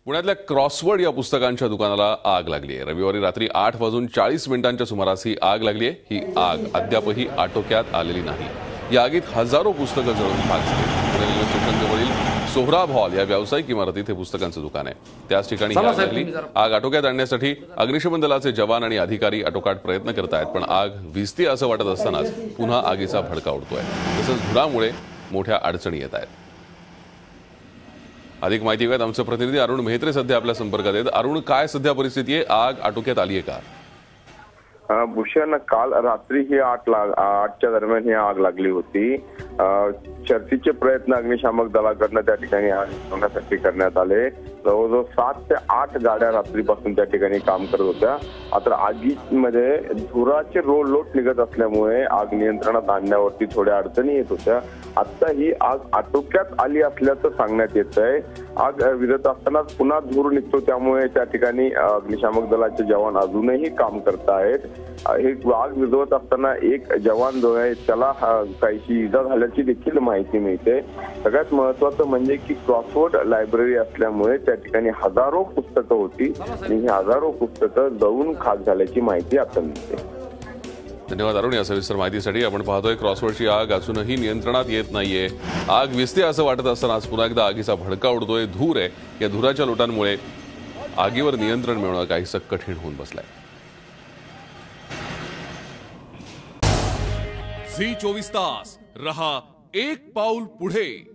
पुण्यातल्या क्रॉसवर्ड या पुस्तकांच्या दुकानाला आग लागली आहे। रविवारी रात्री 8:40 सुमारास ही आग लागली आहे। ही आग अद्यापही आटोक्यात आलेली नाही। या आगीत हजारो पुस्तकं जळून खाक झाली। पुणे रेल्वे स्टेशनजवळील सोहराब हॉल या व्यावसायिक इमारतीत हे पुस्तकांचं दुकान आहे। त्याच ठिकाणी ही आग लागली। आग आटोक्यात आणण्यासाठी अग्निशमन दलाचे जवान आणि अधिकारी आटोकाट प्रयत्न करत आहेत, पण आग विझते असं वाटत असतानाच पुन्हा आगीचा भडका उडतोय। तसंच धुरामुळे मोठ्या अडचणी येत आहेत। अधिक माहिती घेत आमचे प्रतिनिधी अरुण मेहत्रे सध्या आपल्या संपर्कात आहेत। अरुण, काय सध्या परिस्थिती आहे? आग आटोक्यात आली आहे का? भूषण, काल रात्री ही 8च्या दरम्यान ही आग लागली होती। शर्थीचे प्रयत्न अग्निशामक दलाकडनं त्या ठिकाणी आग विझवण्यासाठी करण्यात आले। जवळजवळ 7 ते 8 गाड्या रात्रीपासून त्या ठिकाणी काम करत होत्या। मात्र आगीमध्ये धुराचे लोट निघत असल्यामुळे आग नियंत्रणात आणण्यावरती थोड्या अडचणी येत होत्या। आता ही आग आटोक्यात आली असल्याचं सांगण्यात येत आहे। आग विझत असतानाच पुन्हा धूर निघतो, त्यामुळे त्या ठिकाणी अग्निशामक दलाचे जवान अजूनही काम करत आहेत। हे आग विझवत असताना एक जवान जो आहे त्याला काहीशी इजा झाल्याची देखील माहिती मिळते। सगळ्यात महत्त्वाचं म्हणजे की क्रॉसवर्ड लायब्ररी असल्यामुळे त्या ठिकाणी हजारो पुस्तकं होती आणि ही हजारो पुस्तकं जळून खाक झाल्याची माहिती आता मिळते। धन्यवाद अरुण, या सविस्तर माहितीसाठी। आपण पाहतोय क्रॉसवर्डची आग अजूनही नियंत्रणात येत नाहीये। आग विझते असं वाटत असताना आज पुन्हा एकदा आगीचा भडका उडतोय। धूर आहे, या धुराच्या लोटांमुळे आगीवर नियंत्रण मिळवणं काहीसं कठीण होऊन बसलंय। झी 24 तास रहा एक पाऊल पुढे।